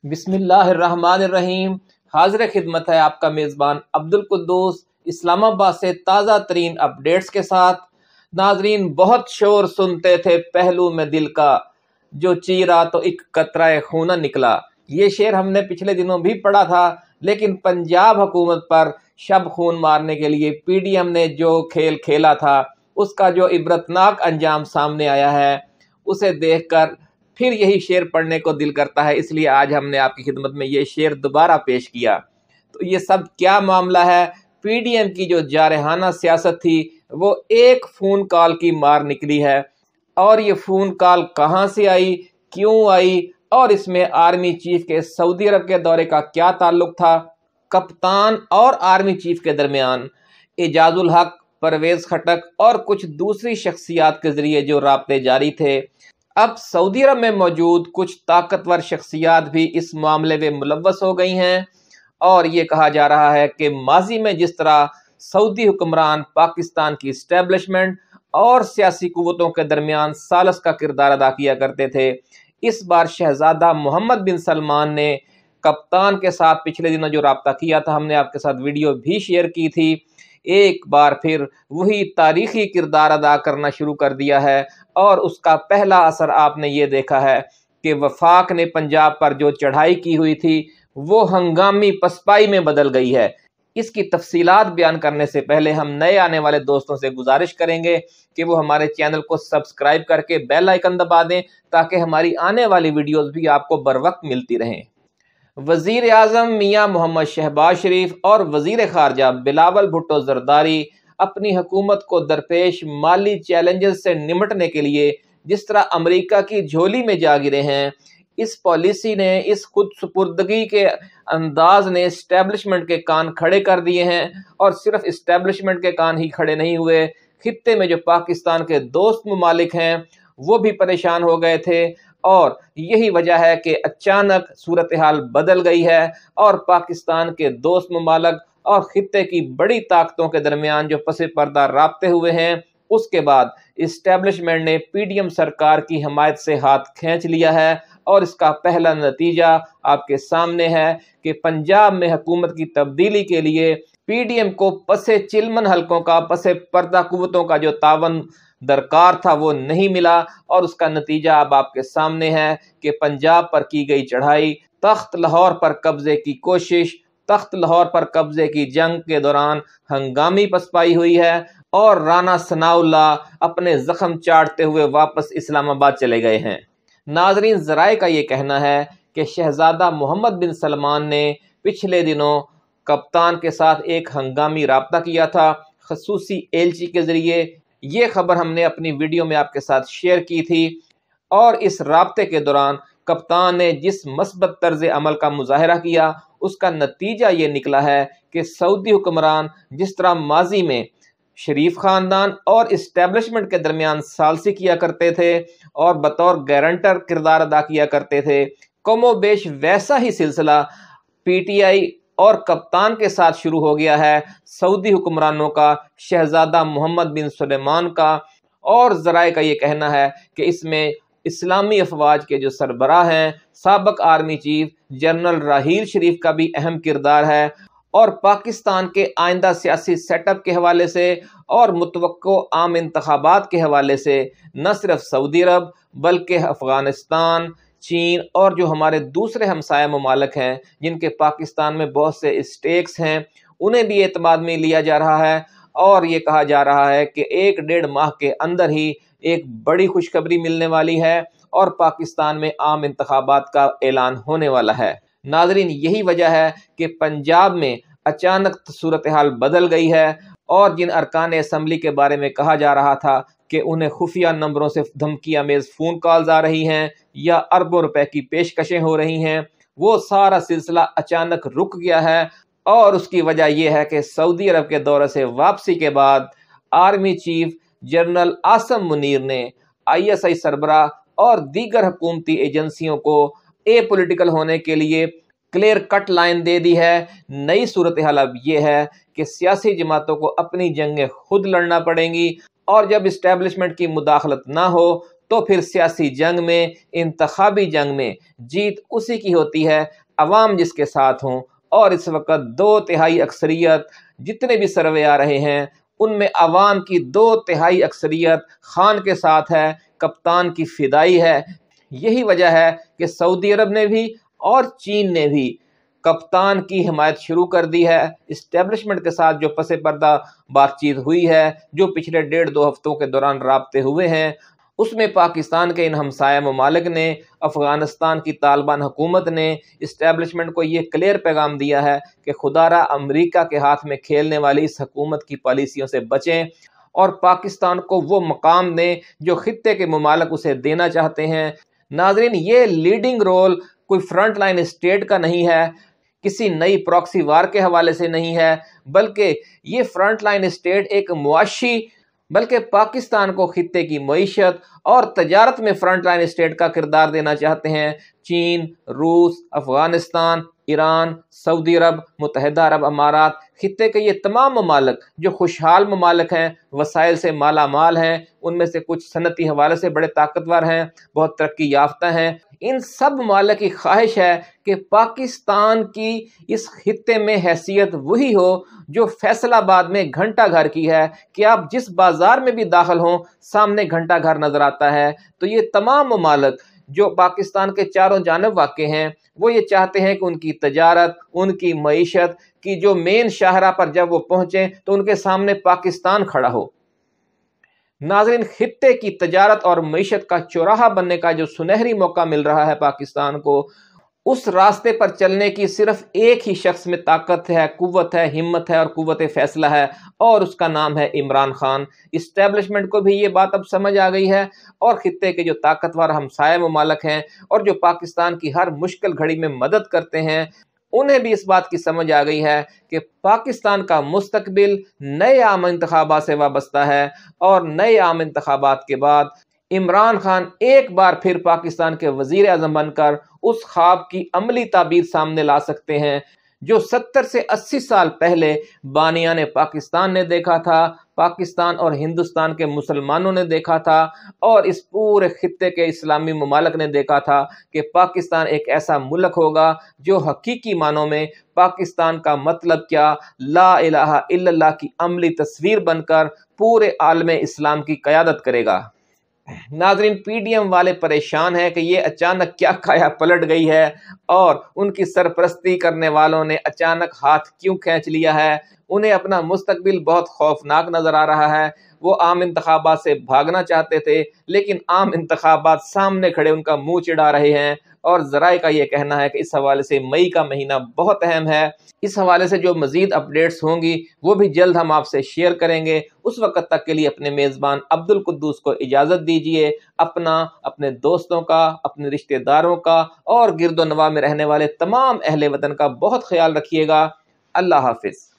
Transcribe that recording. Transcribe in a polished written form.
بسم اللہ الرحمن الرحیم۔ حاضر خدمت ہے آپ کا میزبان عبدالقدوس اسلام آباد سے تازہ ترین اپڈیٹس کے ساتھ۔ ناظرین، بہت شور سنتے تھے پہلو میں دل کا، جو چیرا تو ایک قطرہ خون نکلا۔ یہ شعر ہم نے پچھلے دنوں بھی پڑھا تھا، لیکن پنجاب حکومت پر شب خون مارنے کے لیے پی ڈی ایم نے جو کھیل کھیلا تھا، اس کا جو عبرتناک انجام سامنے آیا ہے، اسے دیکھ کر پھر یہی شعر پڑھنے کو دل کرتا ہے۔ اس لیے آج ہم نے آپ کی خدمت میں یہ شعر دوبارہ پیش کیا۔ تو یہ سب کیا معاملہ ہے؟ پی ڈی ایم کی جو جارحانہ سیاست تھی وہ ایک فون کال کی مار نکلی ہے، اور یہ فون کال کہاں سے آئی، کیوں آئی، اور اس میں آرمی چیف کے سعودی عرب کے دورے کا کیا تعلق تھا؟ کپتان اور آرمی چیف کے درمیان اعجاز الحق، پرویز خٹک اور کچھ دوسری شخصیات کے ذریعے جو رابطے جاری تھے، اب سعودی عرب میں موجود کچھ طاقتور شخصیات بھی اس معاملے میں ملوث ہو گئی ہیں، اور یہ کہا جا رہا ہے کہ ماضی میں جس طرح سعودی حکمران پاکستان کی اسٹیبلشمنٹ اور سیاسی قوتوں کے درمیان ثالث کا کردار ادا کیا کرتے تھے، اس بار شہزادہ محمد بن سلمان نے کپتان کے ساتھ پچھلے دنوں جو رابطہ کیا تھا، ہم نے آپ کے ساتھ ویڈیو بھی شیئر کی تھی، ایک بار پھر وہی تاریخی کردار ادا کرنا شروع کر دیا ہے، اور اس کا پہلا اثر آپ نے یہ دیکھا ہے کہ وفاق نے پنجاب پر جو چڑھائی کی ہوئی تھی وہ ہنگامی پسپائی میں بدل گئی ہے۔ اس کی تفصیلات بیان کرنے سے پہلے ہم نئے آنے والے دوستوں سے گزارش کریں گے کہ وہ ہمارے چینل کو سبسکرائب کر کے بیل آئیکن دبا دیں، تاکہ ہماری آنے والی ویڈیوز بھی آپ کو بر وقت ملتی رہیں۔ وزیر اعظم میاں محمد شہباز شریف اور وزیر خارجہ بلاول بھٹو زرداری اپنی حکومت کو درپیش مالی چیلنجز سے نمٹنے کے لیے جس طرح امریکہ کی جھولی میں جا گرے ہیں، اس پالیسی نے، اس خود سپردگی کے انداز نے اسٹیبلشمنٹ کے کان کھڑے کر دیے ہیں، اور صرف اسٹیبلشمنٹ کے کان ہی کھڑے نہیں ہوئے، خطے میں جو پاکستان کے دوست ممالک ہیں وہ بھی پریشان ہو گئے تھے، اور یہی وجہ ہے کہ اچانک صورتحال بدل گئی ہے، اور پاکستان کے دوست ممالک اور خطے کی بڑی طاقتوں کے درمیان جو پس پردہ رابطے ہوئے ہیں، اس کے بعد اسٹیبلشمنٹ نے پی ڈی ایم سرکار کی حمایت سے ہاتھ کھینچ لیا ہے، اور اس کا پہلا نتیجہ آپ کے سامنے ہے کہ پنجاب میں حکومت کی تبدیلی کے لیے پی ڈی ایم کو پس چلمن حلقوں کا، پس پردہ قوتوں کا جو تعاون درکار تھا وہ نہیں ملا، اور اس کا نتیجہ اب آپ کے سامنے ہے کہ پنجاب پر کی گئی چڑھائی، تخت لاہور پر قبضے کی کوشش، تخت لاہور پر قبضے کی جنگ کے دوران ہنگامی پسپائی ہوئی ہے، اور رانا ثناء اللہ اپنے زخم چاٹتے ہوئے واپس اسلام آباد چلے گئے ہیں۔ ناظرین، ذرائع کا یہ کہنا ہے کہ شہزادہ محمد بن سلمان نے پچھلے دنوں کپتان کے ساتھ ایک ہنگامی رابطہ کیا تھا خصوصی ایلچی کے ذریعے۔ یہ خبر ہم نے اپنی ویڈیو میں آپ کے ساتھ شیئر کی تھی، اور اس رابطے کے دوران کپتان نے جس مثبت طرز عمل کا مظاہرہ کیا، اس کا نتیجہ یہ نکلا ہے کہ سعودی حکمران جس طرح ماضی میں شریف خاندان اور اسٹیبلشمنٹ کے درمیان ثالثی کیا کرتے تھے اور بطور گارنٹر کردار ادا کیا کرتے تھے، کم و بیش ویسا ہی سلسلہ پی ٹی آئی اور کپتان کے ساتھ شروع ہو گیا ہے، سعودی حکمرانوں کا، شہزادہ محمد بن سلمان کا، اور ذرائع کا یہ کہنا ہے کہ اس میں اسلامی افواج کے جو سربراہ ہیں، سابق army chief general Raheel Sharif کا بھی اہم کردار ہے، اور پاکستان کے آئندہ سیاسی سیٹ اپ کے حوالے سے اور متوقع عام انتخابات کے حوالے سے نہ صرف سعودی عرب بلکہ افغانستان، چین اور جو ہمارے دوسرے ہمسایہ ممالک ہیں جن کے پاکستان میں بہت سے اسٹیکس ہیں، انہیں بھی اعتماد میں لیا جا رہا ہے، اور یہ کہا جا رہا ہے کہ 1-1.5 ماہ کے اندر ہی ایک بڑی خوشخبری ملنے والی ہے، اور پاکستان میں عام انتخابات کا اعلان ہونے والا ہے۔ ناظرین، یہی وجہ ہے کہ پنجاب میں اچانک صورتحال بدل گئی ہے، اور جن ارکان اسمبلی کے بارے میں کہا جا رہا تھا کہ انہیں خفیہ نمبروں سے دھمکی آمیز فون کالز آ رہی ہیں یا اربوں روپے کی پیشکشیں ہو رہی ہیں، وہ سارا سلسلہ اچانک رک گیا ہے، اور اس کی وجہ یہ ہے کہ سعودی عرب کے دورے سے واپسی کے بعد army chief general Asim Munir نے آئی ایس آئی سربراہ اور دیگر حکومتی ایجنسیوں کو اے پولیٹیکل ہونے کے لیے کلیئر کٹ لائن دے دی ہے۔ نئی صورتحال اب یہ ہے کہ سیاسی جماعتوں کو اپنی جنگیں خود لڑنا پڑیں گی، اور جب اسٹیبلشمنٹ کی مداخلت نہ ہو تو پھر سیاسی جنگ میں، انتخابی جنگ میں جیت اسی کی ہوتی ہے عوام جس کے ساتھ ہوں۔ اور اس وقت 2/3 اکثریت جتنے بھی سروے آ رہے ہیں ان میں عوام کی 2/3 اکثریت خان کے ساتھ ہے، کپتان کی فدائی ہے۔ یہی وجہ ہے کہ سعودی عرب نے بھی اور چین نے بھی کپتان کی حمایت شروع کر دی ہے۔ اسٹیبلشمنٹ کے ساتھ جو پس پردہ بات چیت ہوئی ہے، جو پچھلے 1.5-2 ہفتوں کے دوران رابطے ہوئے ہیں، اس میں پاکستان کے ان ہمسایہ ممالک نے، افغانستان کی طالبان حکومت نے اسٹیبلشمنٹ کو یہ کلیئر پیغام دیا ہے کہ خدا را امریکہ کے ہاتھ میں کھیلنے والی اس حکومت کی پالیسیوں سے بچیں اور پاکستان کو وہ مقام دیں جو خطے کے ممالک اسے دینا چاہتے ہیں۔ ناظرین، یہ لیڈنگ رول کوئی فرنٹ لائن اسٹیٹ کا نہیں ہے، کسی نئی پراکسی وار کے حوالے سے نہیں ہے، بلکہ یہ فرنٹ لائن اسٹیٹ ایک معاشی، بلکہ پاکستان کو خطے کی معیشت اور تجارت میں فرنٹ لائن اسٹیٹ کا کردار دینا چاہتے ہیں۔ چین، روس، افغانستان، ایران، سعودی عرب، متحدہ عرب امارات، خطے کے یہ تمام ممالک جو خوشحال ممالک ہیں، وسائل سے مالا مال ہیں، ان میں سے کچھ صنعتی حوالے سے بڑے طاقتور ہیں، بہت ترقی یافتہ ہیں، ان سب ممالک کی خواہش ہے کہ پاکستان کی اس خطے میں حیثیت وہی ہو جو فیصل آباد میں گھنٹہ گھر کی ہے، کہ آپ جس بازار میں بھی داخل ہوں سامنے گھنٹہ گھر نظر آتا ہے۔ تو یہ تمام ممالک جو پاکستان کے چاروں جانب واقع ہیں وہ یہ چاہتے ہیں کہ ان کی تجارت، ان کی معیشت کی جو مین شاہراہ پر جب وہ پہنچیں تو ان کے سامنے پاکستان کھڑا ہو۔ ناظرین، خطے کی تجارت اور معیشت کا چوراہا بننے کا جو سنہری موقع مل رہا ہے پاکستان کو، اس راستے پر چلنے کی صرف ایک ہی شخص میں طاقت ہے، قوت ہے، ہمت ہے اور قوت فیصلہ ہے، اور اس کا نام ہے عمران خان۔ اسٹیبلشمنٹ کو بھی یہ بات اب سمجھ آ گئی ہے، اور خطے کے جو طاقتور ہمسایہ ممالک ہیں اور جو پاکستان کی ہر مشکل گھڑی میں مدد کرتے ہیں، انہیں بھی اس بات کی سمجھ آ گئی ہے کہ پاکستان کا مستقبل نئے عام انتخابات سے وابستہ ہے، اور نئے عام انتخابات کے بعد عمران خان ایک بار پھر پاکستان کے وزیر اعظم بن کر اس خواب کی عملی تعبیر سامنے لا سکتے ہیں جو 70 سے 80 سال پہلے بانیان پاکستان نے دیکھا تھا، پاکستان اور ہندوستان کے مسلمانوں نے دیکھا تھا، اور اس پورے خطے کے اسلامی ممالک نے دیکھا تھا کہ پاکستان ایک ایسا ملک ہوگا جو حقیقی معنوں میں پاکستان کا مطلب کیا، لا الہ الا اللہ کی عملی تصویر بن کر پورے عالم اسلام کی قیادت کرے گا۔ ناظرین، پی ڈی ایم والے پریشان ہیں کہ یہ اچانک کیا کایا پلٹ گئی ہے، اور ان کی سرپرستی کرنے والوں نے اچانک ہاتھ کیوں کھینچ لیا ہے۔ انہیں اپنا مستقبل بہت خوفناک نظر آ رہا ہے۔ وہ عام انتخابات سے بھاگنا چاہتے تھے، لیکن عام انتخابات سامنے کھڑے ان کا منہ چڑھا رہے ہیں، اور ذرائع کا یہ کہنا ہے کہ اس حوالے سے مئی کا مہینہ بہت اہم ہے۔ اس حوالے سے جو مزید اپڈیٹس ہوں گی وہ بھی جلد ہم آپ سے شیئر کریں گے۔ اس وقت تک کے لیے اپنے میزبان عبدالقدوس کو اجازت دیجیے۔ اپنا، اپنے دوستوں کا، اپنے رشتہ داروں کا اور گرد و نواح میں رہنے والے تمام اہل وطن کا بہت خیال رکھیے گا۔ اللہ حافظ۔